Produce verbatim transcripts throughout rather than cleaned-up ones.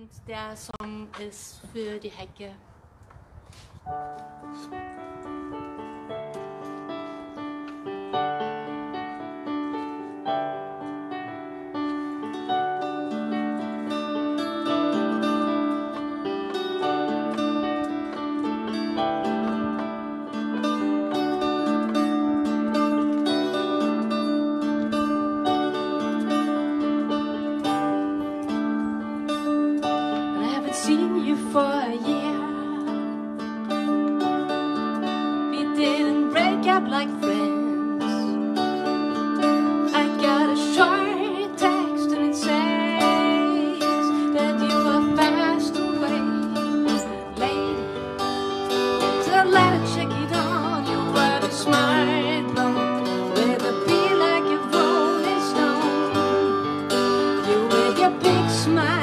Und der Song ist für die Hecke. Seen you for a year. We didn't break up like friends. I got a short text and it says that you are fast away. Lady, so let her check it on. You were the smart blonde with a beat like a rolling stone. You with your big smile.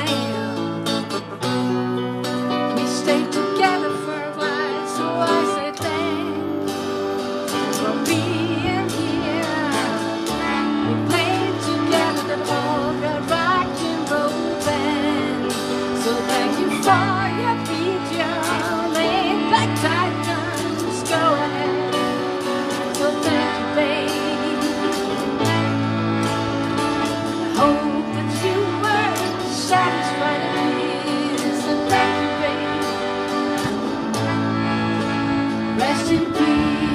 Rest in peace.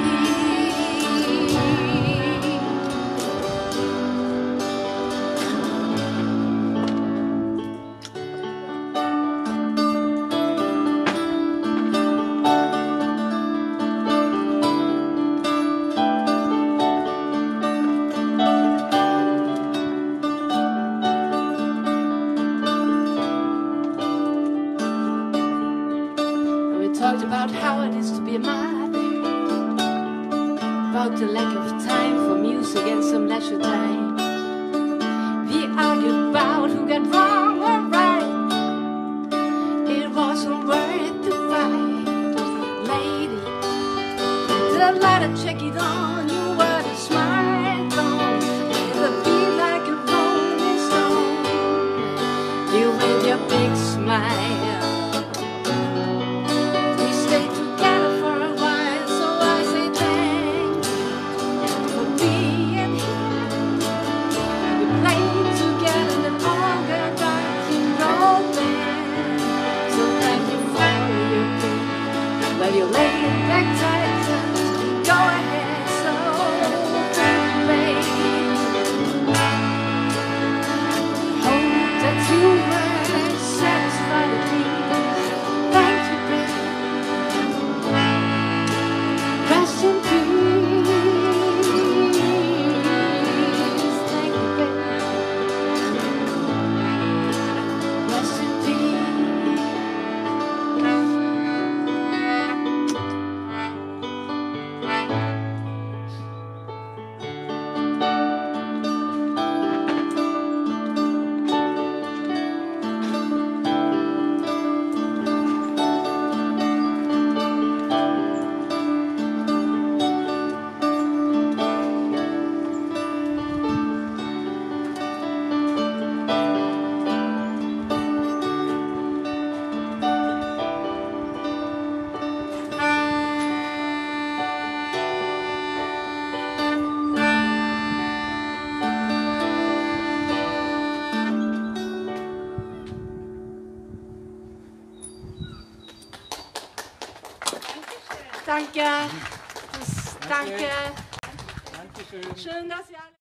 We talked about how it is to be a mother, about the lack of time for music and some leisure time. We argued about who got wrong or right. It wasn't worth the fight. Lady, the lighter check it on. You were the smart one with a beat like a rolling stone. You with your big smile. You lay it back tight, go ahead, so baby. Hope that you were satisfied at least. Thank you, baby. Rest in peace. Thank you, baby. Rest in peace. Danke. Das, danke. Dankeschön. Schön, dass ihr alle